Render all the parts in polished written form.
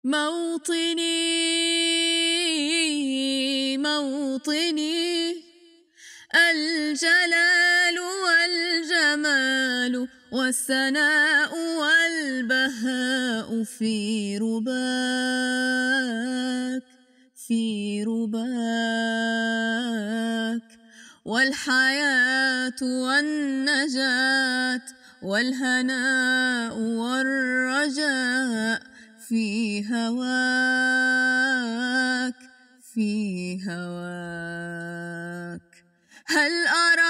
موطني موطني، الجلال والجمال والثناء والبهاء في رباك، في رباك، والحياة والنجاة والهناء والرجاء في هواك، في هواك. هل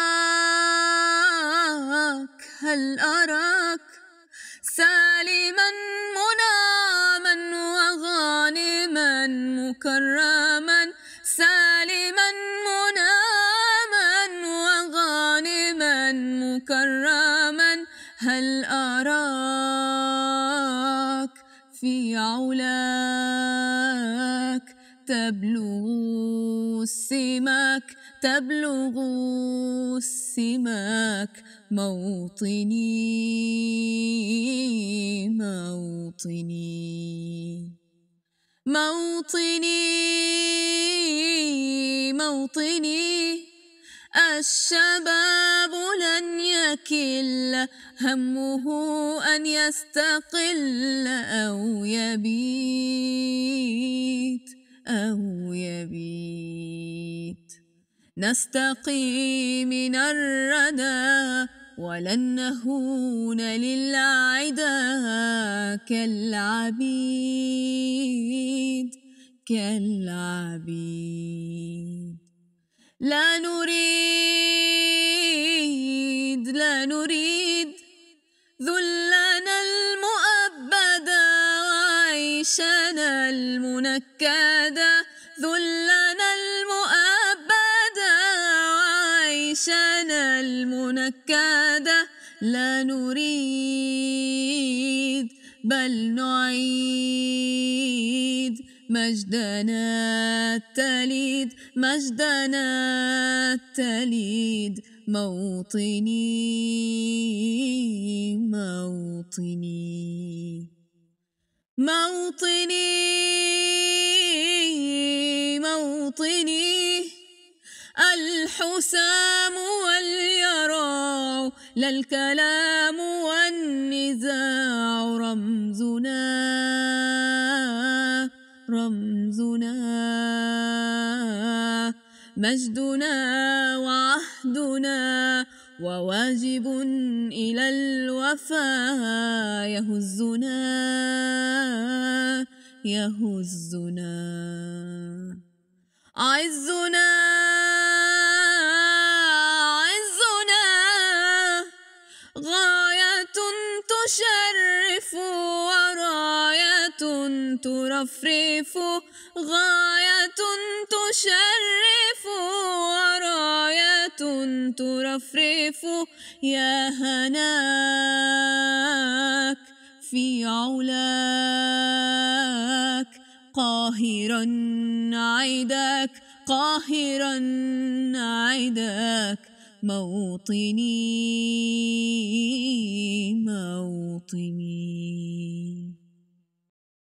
أراك سالما منعما وغانما مكرما، سالما منعما وغانما مكرما. هل أراك في علاك تبلغ السماك، تبلغ السماك. موطني موطني موطني موطني، الشباب لن يكل همه أن يستقل أو يبيت، أو يبيت. نستقي من الردى ولن نهون للعدا كالعبيد، كالعبيد. لا نريد ذلنا المؤبدا وعيشنا المنكدا، ذلنا المؤبدا وعيشنا المنكدا. لا نريد بل نعيد مجدنا التليد، مجدنا التليد. موطني موطني موطني موطني، الحسام واليراع لا الكلام والنزاع. رمزنا رمزنا، مجدنا وعهدنا وواجب إلى الوفاء. يهزنا يهزنا، عزنا عزنا، غاية تشرف وراية ترفرف، غاية تشرف وراية ترفرف. يا هناك في علاك، قاهرا عيداك، قاهرا عيداك. موطني موطني.